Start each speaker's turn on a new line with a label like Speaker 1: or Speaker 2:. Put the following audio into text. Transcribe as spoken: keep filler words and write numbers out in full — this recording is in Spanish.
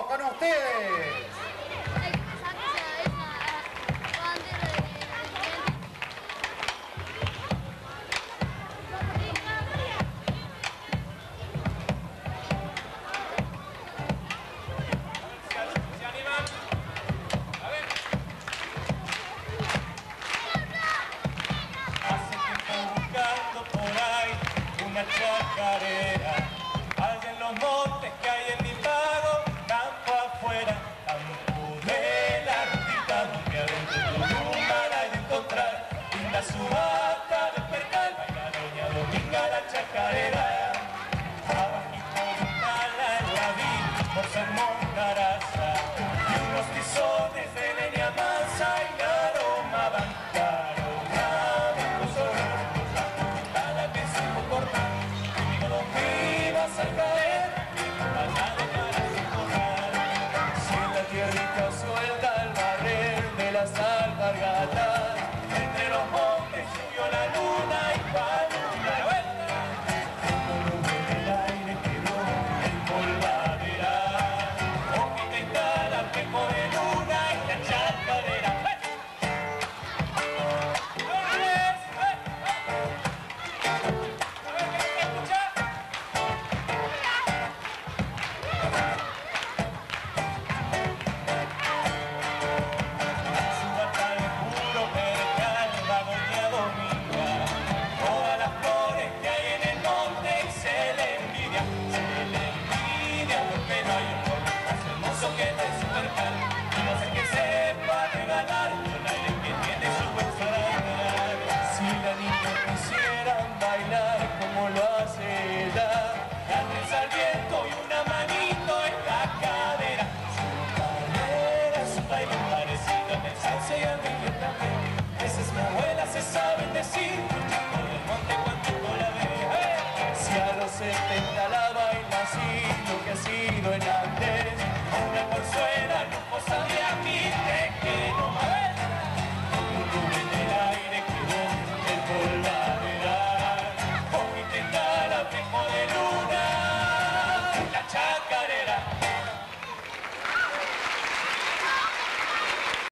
Speaker 1: con ustedes.
Speaker 2: Una chacarera, allá en los montes que hay en mi pago, campo afuera, campo de la rutita, donde adentro tu rumba la hay de encontrar, linda subata de percal, baila doña Dominga la chacarera, abajito de un ala en la vi, por ser Moncaraza, y unos tizones de leña mansa y la aroma bancario. Al caer, allá de cara sin correr, si en la tierrita suelta el barrer de las alpargatas, entre los montes subió la luna y para una vuelta, la nube en el aire quedó en polvadera, poquita y tal, espejo de luna y la chacarera. Como lo hace ella, grandes al viento y una manito en la cadera. Su cadera es un baile parecido en el salsa y al reggae también. Esa es mi abuela, se saben decir.